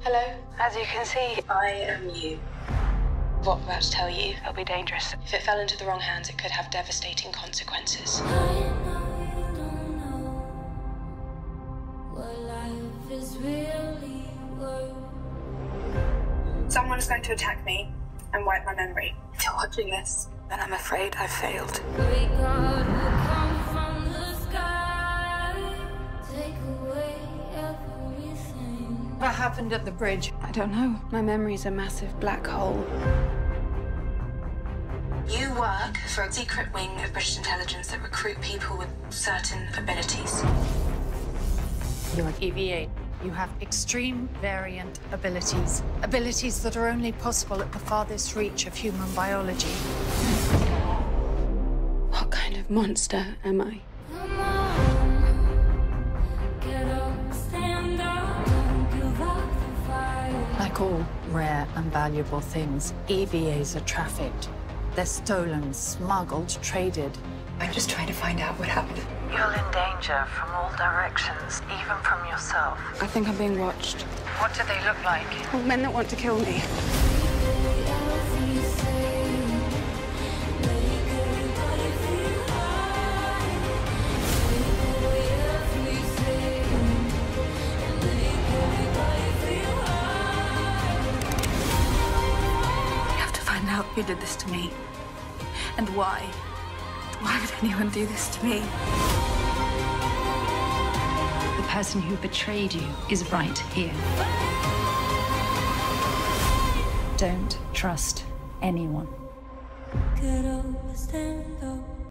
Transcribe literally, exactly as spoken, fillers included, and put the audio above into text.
Hello? As you can see, I am you. What I'm about to tell you, it'll be dangerous. if it fell into the wrong hands, it could have devastating consequences. Someone is going to attack me and wipe my memory. If you're watching this, Then I'm afraid I failed. What happened at the bridge? I don't know. My memory's a massive black hole. you work for a secret wing of British intelligence that recruit people with certain abilities. You're E V A. You have extreme variant abilities. Abilities that are only possible at the farthest reach of human biology. What kind of monster am I? Like all rare and valuable things, E V As are trafficked. They're stolen, smuggled, traded. I'm just trying to find out what happened. You're in danger from all directions, even from yourself. I think I'm being watched. What do they look like? All men that want to kill me. You have to find out who did this to me. And why. Why would anyone do this to me? The person who betrayed you is right here. Don't trust anyone.